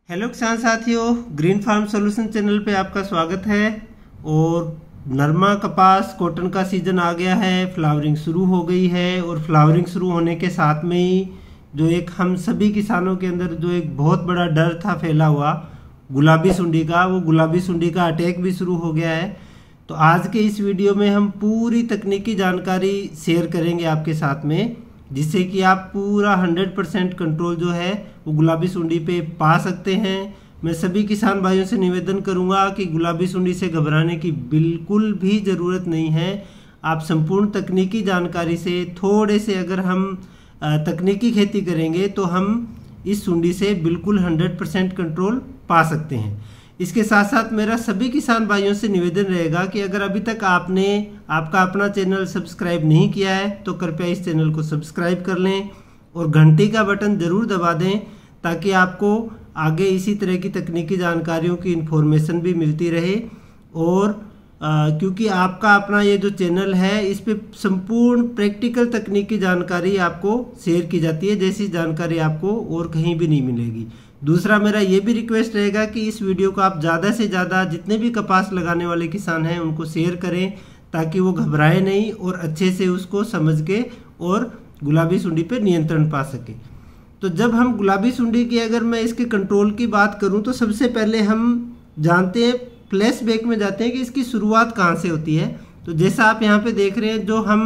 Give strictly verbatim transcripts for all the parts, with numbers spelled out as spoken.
Hello किसान साथियों, green farm solution channel पे आपका स्वागत है। और नरमा कपास कॉटन का सीजन आ गया है, फ्लावरिंग शुरू हो गई है। और फ्लावरिंग शुरू होने के साथ में ही जो एक हम सभी किसानों के अंदर जो एक बहुत बड़ा डर था फैला हुआ गुलाबी सुंडी का, वो गुलाबी सुंडी का अटैक भी शुरू हो गया है। तो आज के इस वीडियो में हम पूरी तकनीकी जानकारी शेयर करेंगे आपके साथ में, जिससे कि आप पूरा हंड्रेड परसेंट कंट्रोल जो है वो गुलाबी सुंडी पे पा सकते हैं। मैं सभी किसान भाइयों से निवेदन करूंगा कि गुलाबी सुंडी से घबराने की बिल्कुल भी ज़रूरत नहीं है। आप संपूर्ण तकनीकी जानकारी से थोड़े से अगर हम तकनीकी खेती करेंगे तो हम इस सुंडी से बिल्कुल हंड्रेड परसेंट कंट्रोल पा सकते हैं। इसके साथ साथ मेरा सभी किसान भाइयों से निवेदन रहेगा कि अगर अभी तक आपने आपका अपना चैनल सब्सक्राइब नहीं किया है तो कृपया इस चैनल को सब्सक्राइब कर लें और घंटी का बटन ज़रूर दबा दें, ताकि आपको आगे इसी तरह की तकनीकी जानकारियों की इन्फॉर्मेशन भी मिलती रहे। और आ, क्योंकि आपका अपना ये जो चैनल है, इस पे संपूर्ण प्रैक्टिकल तकनीकी जानकारी आपको शेयर की जाती है, जैसी जानकारी आपको और कहीं भी नहीं मिलेगी। दूसरा मेरा ये भी रिक्वेस्ट रहेगा कि इस वीडियो को आप ज़्यादा से ज़्यादा जितने भी कपास लगाने वाले किसान हैं उनको शेयर करें, ताकि वो घबराए नहीं और अच्छे से उसको समझ के और गुलाबी सुंडी पे नियंत्रण पा सके। तो जब हम गुलाबी सुंडी की अगर मैं इसके कंट्रोल की बात करूं तो सबसे पहले हम जानते हैं, फ्लैशबैक में जाते हैं कि इसकी शुरुआत कहां से होती है। तो जैसा आप यहां पे देख रहे हैं, जो हम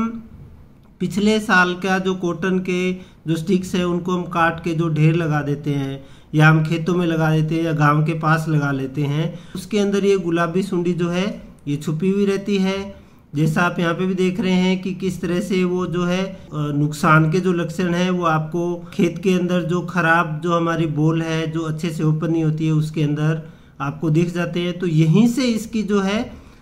पिछले साल का जो कॉटन के जो स्टिक्स है उनको हम काट के जो ढेर लगा देते हैं, या हम खेतों में लगा देते हैं या गांव के पास लगा लेते हैं, उसके अंदर ये गुलाबी सुंडी जो है ये छुपी हुई रहती है। जैसा आप यहाँ पे भी देख रहे हैं कि किस तरह से वो जो है नुकसान के जो लक्षण है वो आपको खेत के अंदर जो खराब जो हमारी बोल है जो अच्छे से ओपन नहीं होती है उसके अंदर आपको दिख जाते हैं। तो यहीं से इसकी जो है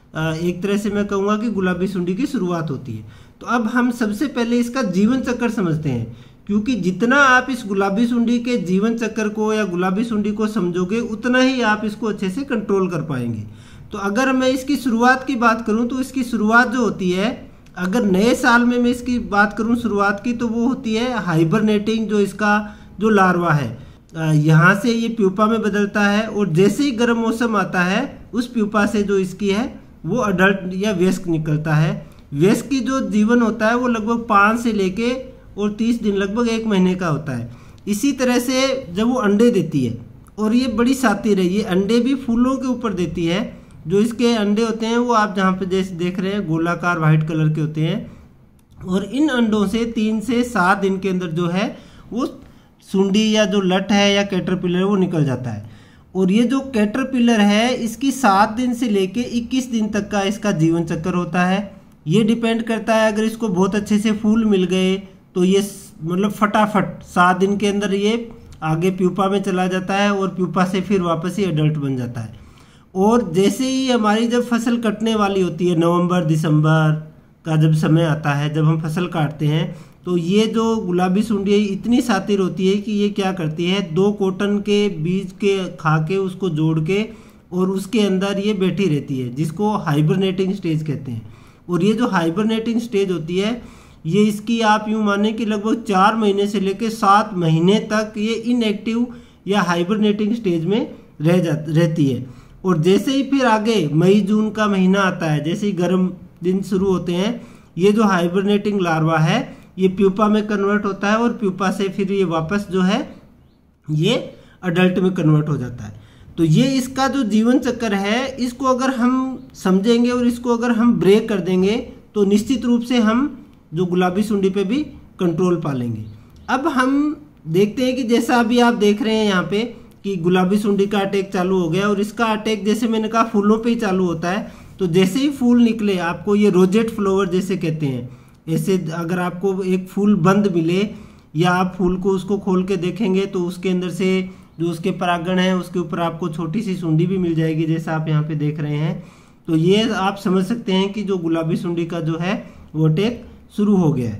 एक तरह से मैं कहूँगा कि गुलाबी सुंडी की शुरुआत होती है। तो अब हम सबसे पहले इसका जीवन चक्र समझते हैं, क्योंकि जितना आप इस गुलाबी सुंडी के जीवन चक्र को या गुलाबी सुंडी को समझोगे उतना ही आप इसको अच्छे से कंट्रोल कर पाएंगे। तो अगर मैं इसकी शुरुआत की बात करूं तो इसकी शुरुआत जो होती है, अगर नए साल में मैं इसकी बात करूं शुरुआत की, तो वो होती है हाइबरनेटिंग। जो इसका जो लार्वा है यहाँ से ये प्यूपा में बदलता है, और जैसे ही गर्म मौसम आता है उस प्यूपा से जो इसकी है वो अडल्ट या वयस्क निकलता है। वयस्क की जो जीवन होता है वो लगभग पाँच से लेके और तीस दिन लगभग एक महीने का होता है। इसी तरह से जब वो अंडे देती है, और ये बड़ी शातिर है, ये अंडे भी फूलों के ऊपर देती है। जो इसके अंडे होते हैं वो आप जहाँ पे जैसे देख रहे हैं गोलाकार वाइट कलर के होते हैं, और इन अंडों से तीन से सात दिन के अंदर जो है वो सुंडी या जो लट है या कैटरपिलर वो निकल जाता है। और ये जो कैटरपिलर है इसकी सात दिन से लेके इक्कीस दिन तक का इसका जीवन चक्र होता है। ये डिपेंड करता है, अगर इसको बहुत अच्छे से फूल मिल गए तो ये मतलब फटाफट सात दिन के अंदर ये आगे प्यूपा में चला जाता है, और प्यूपा से फिर वापस ही अडल्ट बन जाता है। और जैसे ही हमारी जब फसल कटने वाली होती है, नवंबर दिसंबर का जब समय आता है, जब हम फसल काटते हैं, तो ये जो गुलाबी सुंडी है इतनी शातिर होती है कि ये क्या करती है, दो कॉटन के बीज के खा के उसको जोड़ के और उसके अंदर ये बैठी रहती है, जिसको हाइबरनेटिंग स्टेज कहते हैं। और ये जो हाइबरनेटिंग स्टेज होती है, ये इसकी आप यूँ माने कि लगभग चार महीने से लेकर सात महीने तक ये इनएक्टिव या हाइबरनेटिंग स्टेज में रह जा रहती है। और जैसे ही फिर आगे मई जून का महीना आता है, जैसे ही गर्म दिन शुरू होते हैं, ये जो हाइबरनेटिंग लार्वा है ये प्यूपा में कन्वर्ट होता है, और प्यूपा से फिर ये वापस जो है ये अडल्ट में कन्वर्ट हो जाता है। तो ये इसका जो जीवन चक्र है, इसको अगर हम समझेंगे और इसको अगर हम ब्रेक कर देंगे तो निश्चित रूप से हम जो गुलाबी सुंडी पे भी कंट्रोल पा लेंगे। अब हम देखते हैं कि जैसा अभी आप देख रहे हैं यहाँ पे कि गुलाबी सुंडी का अटैक चालू हो गया, और इसका अटैक जैसे मैंने कहा फूलों पे ही चालू होता है। तो जैसे ही फूल निकले, आपको ये रोजेट फ्लावर जैसे कहते हैं, ऐसे अगर आपको एक फूल बंद मिले या आप फूल को उसको खोल के देखेंगे तो उसके अंदर से जो उसके परागण है उसके ऊपर आपको छोटी सी सुंडी भी मिल जाएगी, जैसा आप यहाँ पे देख रहे हैं। तो ये आप समझ सकते हैं कि जो गुलाबी सुंडी का जो है वो अटैक शुरू हो गया है।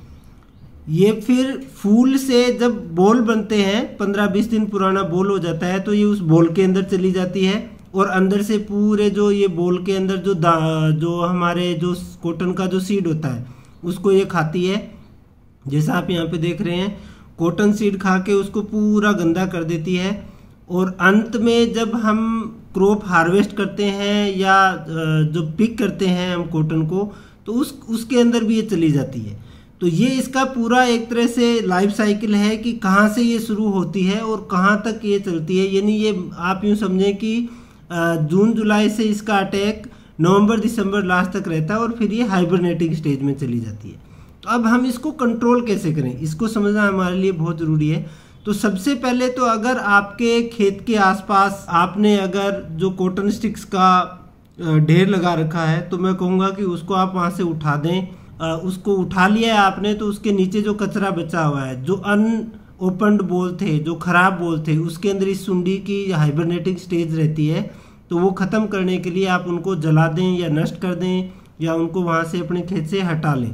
ये फिर फूल से जब बॉल बनते हैं, पंद्रह बीस दिन पुराना बॉल हो जाता है, तो ये उस बॉल के अंदर चली जाती है, और अंदर से पूरे जो ये बॉल के अंदर जो जो हमारे जो कॉटन का जो सीड होता है उसको ये खाती है। जैसा आप यहाँ पे देख रहे हैं, कॉटन सीड खा के उसको पूरा गंदा कर देती है, और अंत में जब हम क्रॉप हार्वेस्ट करते हैं या जो पिक करते हैं हम कॉटन को, तो उस उसके अंदर भी ये चली जाती है। तो ये इसका पूरा एक तरह से लाइफ साइकिल है कि कहाँ से ये शुरू होती है और कहाँ तक ये चलती है। यानी ये आप यूँ समझें कि जून जुलाई से इसका अटैक नवंबर दिसंबर लास्ट तक रहता है और फिर ये हाइबरनेटिंग स्टेज में चली जाती है। तो अब हम इसको कंट्रोल कैसे करें, इसको समझना हमारे लिए बहुत ज़रूरी है। तो सबसे पहले तो अगर आपके खेत के आसपास आपने अगर जो कॉटन स्टिक्स का ढेर लगा रखा है, तो मैं कहूँगा कि उसको आप वहाँ से उठा दें। उसको उठा लिया है आपने, तो उसके नीचे जो कचरा बचा हुआ है, जो अन ओपन्ड बोल थे, जो खराब बोल थे, उसके अंदर इस सुंडी की हाइबरनेटिंग स्टेज रहती है। तो वो ख़त्म करने के लिए आप उनको जला दें या नष्ट कर दें या उनको वहाँ से अपने खेत से हटा लें।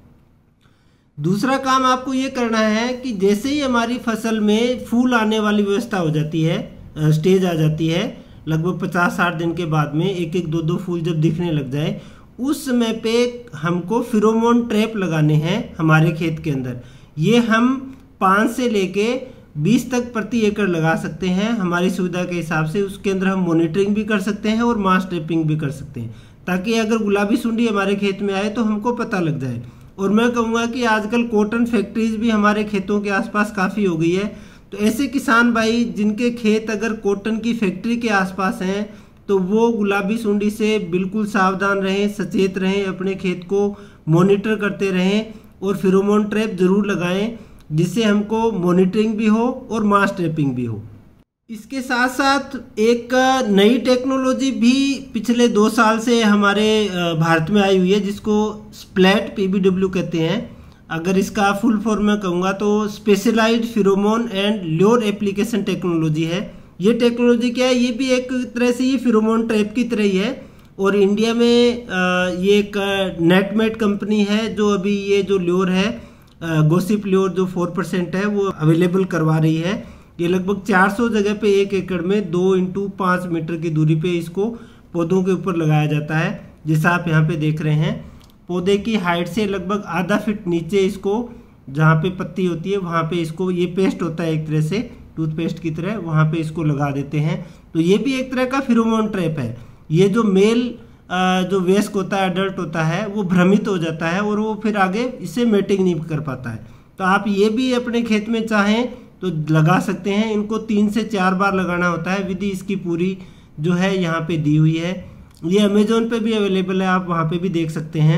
दूसरा काम आपको ये करना है कि जैसे ही हमारी फसल में फूल आने वाली व्यवस्था हो जाती है, स्टेज आ जाती है, लगभग पचास साठ दिन के बाद में एक एक दो दो फूल जब दिखने लग जाए, उस समय पे हमको फिरोमोन ट्रैप लगाने हैं हमारे खेत के अंदर। ये हम पाँच से लेके बीस तक प्रति एकड़ लगा सकते हैं हमारी सुविधा के हिसाब से। उसके अंदर हम मॉनिटरिंग भी कर सकते हैं और मास ट्रैपिंग भी कर सकते हैं, ताकि अगर गुलाबी सुंडी हमारे खेत में आए तो हमको पता लग जाए। और मैं कहूँगा कि आजकल कॉटन फैक्ट्रीज भी हमारे खेतों के आसपास काफ़ी हो गई है। तो ऐसे किसान भाई जिनके खेत अगर कॉटन की फैक्ट्री के आसपास हैं, तो वो गुलाबी सुंडी से बिल्कुल सावधान रहें, सचेत रहें, अपने खेत को मॉनिटर करते रहें और फिरोमोन ट्रैप ज़रूर लगाएं, जिससे हमको मॉनिटरिंग भी हो और मास ट्रैपिंग भी हो। इसके साथ साथ एक नई टेक्नोलॉजी भी पिछले दो साल से हमारे भारत में आई हुई है, जिसको स्प्लैट पीबीडब्ल्यू कहते हैं। अगर इसका फुल फॉर्म में कहूँगा तो specialised pheromone and lure application technology है। ये टेक्नोलॉजी क्या है, ये भी एक तरह से ये फिरोमोन ट्रैप की तरह ही है। और इंडिया में ये एक नेटमेट कंपनी है जो अभी ये जो ल्योर है, गोसिप ल्योर जो फोर परसेंट है, वो अवेलेबल करवा रही है। ये लगभग चार सौ जगह पे एक एकड़ में दो इंटू पाँच मीटर की दूरी पे इसको पौधों के ऊपर लगाया जाता है। जैसा आप यहाँ पे देख रहे हैं, पौधे की हाइट से लगभग आधा फीट नीचे इसको, जहाँ पे पत्ती होती है वहाँ पे इसको, ये पेस्ट होता है एक तरह से टूथपेस्ट की तरह, वहाँ पे इसको लगा देते हैं। तो ये भी एक तरह का फिरोमोन ट्रैप है। ये जो मेल जो वयस्क होता है, अडल्ट होता है, वो भ्रमित हो जाता है और वो फिर आगे इससे मेटिंग नहीं कर पाता है। तो आप ये भी अपने खेत में चाहें तो लगा सकते हैं। इनको तीन से चार बार लगाना होता है। विधि इसकी पूरी जो है यहाँ पे दी हुई है। ये अमेजोन पे भी अवेलेबल है, आप वहाँ पे भी देख सकते हैं।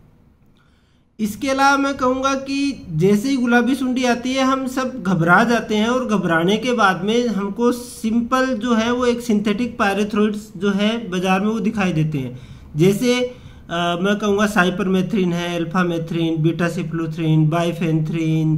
इसके अलावा मैं कहूँगा कि जैसे ही गुलाबी सुंडी आती है हम सब घबरा जाते हैं, और घबराने के बाद में हमको सिंपल जो है वो एक सिंथेटिक पायरेथ्रोइड्स जो है बाजार में वो दिखाई देते हैं। जैसे आ, मैं कहूँगा साइपरमेथ्रिन है, अल्फामेथ्रिन, बीटासिफ्लुथ्रिन, बाइफेंथ्रिन,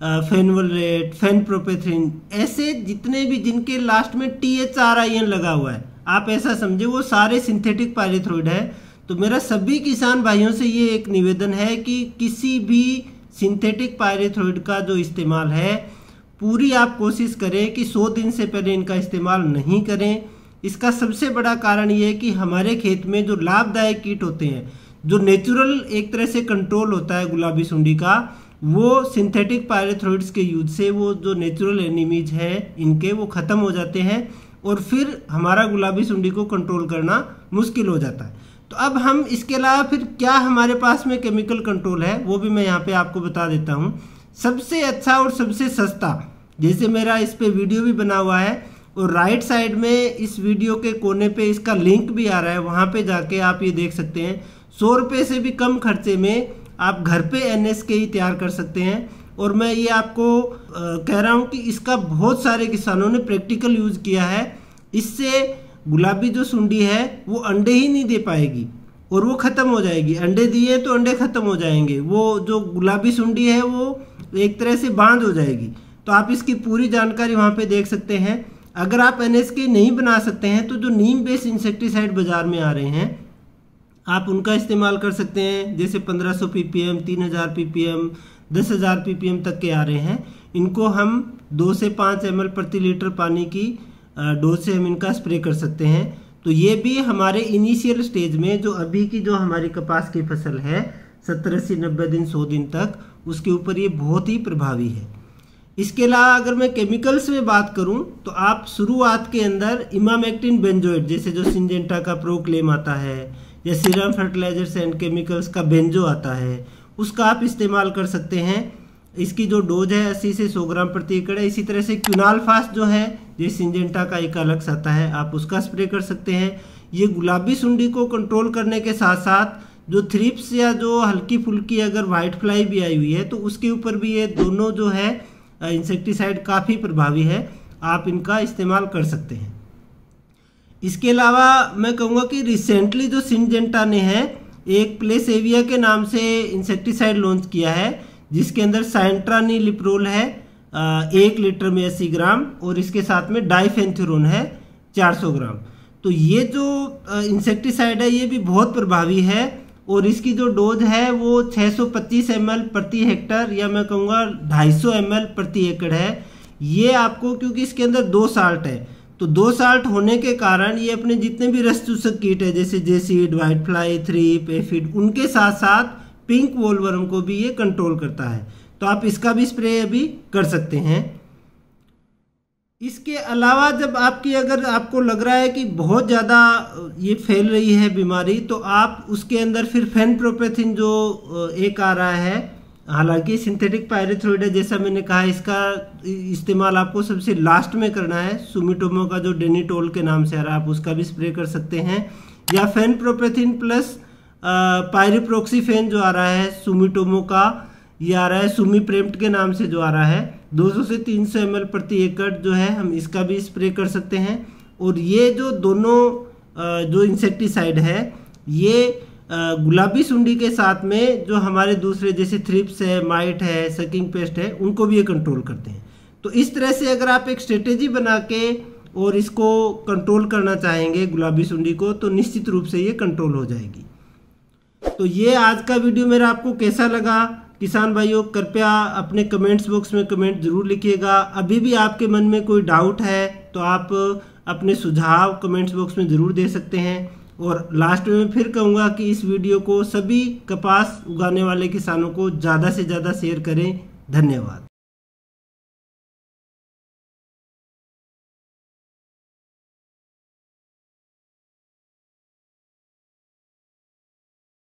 फेनवलरेट, फेनप्रोपेथ्रिन, ऐसे जितने भी जिनके लास्ट में T H R I N लगा हुआ है, आप ऐसा समझे वो सारे सिंथेटिक पायरेथ्रोइड है। तो मेरा सभी किसान भाइयों से ये एक निवेदन है कि किसी भी सिंथेटिक पायरेथ्रोइड का जो इस्तेमाल है, पूरी आप कोशिश करें कि सौ दिन से पहले इनका इस्तेमाल नहीं करें। इसका सबसे बड़ा कारण ये है कि हमारे खेत में जो लाभदायक कीट होते हैं, जो नेचुरल एक तरह से कंट्रोल होता है गुलाबी सुंडी का, वो सिंथेटिक पायरेथ्रोइड्स के यूज से वो जो नेचुरल एनिमीज है इनके वो ख़त्म हो जाते हैं और फिर हमारा गुलाबी सुंडी को कंट्रोल करना मुश्किल हो जाता है। तो अब हम इसके अलावा फिर क्या हमारे पास में केमिकल कंट्रोल है, वो भी मैं यहाँ पे आपको बता देता हूँ। सबसे अच्छा और सबसे सस्ता, जैसे मेरा इस पे वीडियो भी बना हुआ है और राइट साइड में इस वीडियो के कोने पे इसका लिंक भी आ रहा है, वहाँ पे जाके आप ये देख सकते हैं। सौ रुपये से भी कम खर्चे में आप घर पे एन एस के ही तैयार कर सकते हैं। और मैं ये आपको आ, कह रहा हूँ कि इसका बहुत सारे किसानों ने प्रैक्टिकल यूज़ किया है। इससे गुलाबी जो सुंडी है वो अंडे ही नहीं दे पाएगी और वो ख़त्म हो जाएगी। अंडे दिए तो अंडे ख़त्म हो जाएंगे, वो जो गुलाबी सुंडी है वो एक तरह से बांझ हो जाएगी। तो आप इसकी पूरी जानकारी वहाँ पे देख सकते हैं। अगर आप एन एस के नहीं बना सकते हैं तो जो नीम बेस्ड इंसेक्टिसाइड बाज़ार में आ रहे हैं आप उनका इस्तेमाल कर सकते हैं। जैसे पंद्रह सौ पी पी एम, तीन हज़ार पी पी एम, दस हज़ार पी पी एम तक के आ रहे हैं। इनको हम दो से पाँच एम एल प्रति लीटर पानी की डोज से हम इनका स्प्रे कर सकते हैं। तो ये भी हमारे इनिशियल स्टेज में जो अभी की जो हमारी कपास की फसल है सत्तर अस्सी नब्बे दिन सौ दिन तक, उसके ऊपर ये बहुत ही प्रभावी है। इसके अलावा अगर मैं केमिकल्स में बात करूं तो आप शुरुआत के अंदर इमामेक्टिन बेंजोएट जैसे जो सिंजेंटा का प्रोक्लेम आता है या सीरम फर्टिलाइजर्स एंड केमिकल्स का बेंजो आता है, उसका आप इस्तेमाल कर सकते हैं। इसकी जो डोज है अस्सी से सौ ग्राम प्रति एकड़ है। इसी तरह से क्यूनालफास जो है ये सिंजेंटा का एक अलग आता है, आप उसका स्प्रे कर सकते हैं। ये गुलाबी सुंडी को कंट्रोल करने के साथ साथ जो थ्रिप्स या जो हल्की फुल्की अगर वाइट फ्लाई भी आई हुई है तो उसके ऊपर भी ये दोनों जो है इंसेक्टिसाइड काफ़ी प्रभावी है, आप इनका इस्तेमाल कर सकते हैं। इसके अलावा मैं कहूँगा कि रिसेंटली जो सिंजेंटा ने है एक प्लेसेविया के नाम से इंसेक्टिसाइड लॉन्च किया है जिसके अंदर साइंट्रानिलिप्रोल है एक लीटर में अस्सी ग्राम और इसके साथ में डाइफेंथुरोन है चार सौ ग्राम। तो ये जो इंसेक्टिसाइड है ये भी बहुत प्रभावी है और इसकी जो डोज है वो छह सौ पच्चीस एम एल प्रति हेक्टर या मैं कहूँगा ढाई सौ एम एल प्रति एकड़ है। ये आपको क्योंकि इसके अंदर दो साल्ट है तो दो साल्ट होने के कारण ये अपने जितने भी रस चूसक कीट है जैसे jassid, white fly, thrip, aphid, उनके साथ साथ पिंक वोलवर्म को भी ये कंट्रोल करता है। तो आप इसका भी स्प्रे अभी कर सकते हैं। इसके अलावा जब आपकी अगर आपको लग रहा है कि बहुत ज़्यादा ये फैल रही है बीमारी तो आप उसके अंदर फिर फेनप्रोपेथिन जो एक आ रहा है, हालांकि सिंथेटिक पायरेथ्रोइड है जैसा मैंने कहा, इसका इस्तेमाल आपको सबसे लास्ट में करना है। सुमिटोमो का जो डेनिटोल के नाम से आ रहा है आप उसका भी स्प्रे कर सकते हैं या फेनप्रोपेथिन प्लस पायरिप्रोक्सीफेन जो आ रहा है सुमिटोमो का, ये आ रहा है सुमीप्रेम्ट के नाम से जो आ रहा है दो सौ से तीन सौ एम एल प्रति एकड़ जो है, हम इसका भी स्प्रे कर सकते हैं। और ये जो दोनों जो इंसेक्टिसाइड है ये गुलाबी सुंडी के साथ में जो हमारे दूसरे जैसे थ्रिप्स है, माइट है, सकिंग पेस्ट है, उनको भी ये कंट्रोल करते हैं। तो इस तरह से अगर आप एक स्ट्रेटेजी बना के और इसको कंट्रोल करना चाहेंगे गुलाबी सुंडी को तो निश्चित रूप से ये कंट्रोल हो जाएगी। तो ये आज का वीडियो मेरा आपको कैसा लगा किसान भाइयों, कृपया अपने कमेंट्स बॉक्स में कमेंट जरूर लिखिएगा। अभी भी आपके मन में कोई डाउट है तो आप अपने सुझाव कमेंट्स बॉक्स में ज़रूर दे सकते हैं। और लास्ट में फिर कहूँगा कि इस वीडियो को सभी कपास उगाने वाले किसानों को ज़्यादा से ज़्यादा शेयर करें। धन्यवाद।